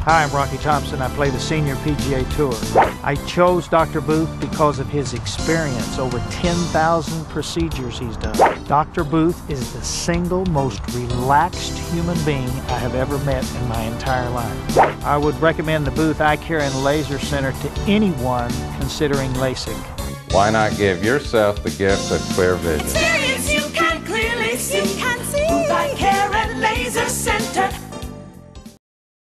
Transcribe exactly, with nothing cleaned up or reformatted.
Hi, I'm Rocky Thomopson. I play the Senior P G A Tour. I chose Doctor Booth because of his experience. Over ten thousand procedures he's done. Doctor Booth is the single most relaxed human being I have ever met in my entire life. I would recommend the Booth Eye Care and Laser Center to anyone considering LASIK. Why not give yourself the gift of clear vision?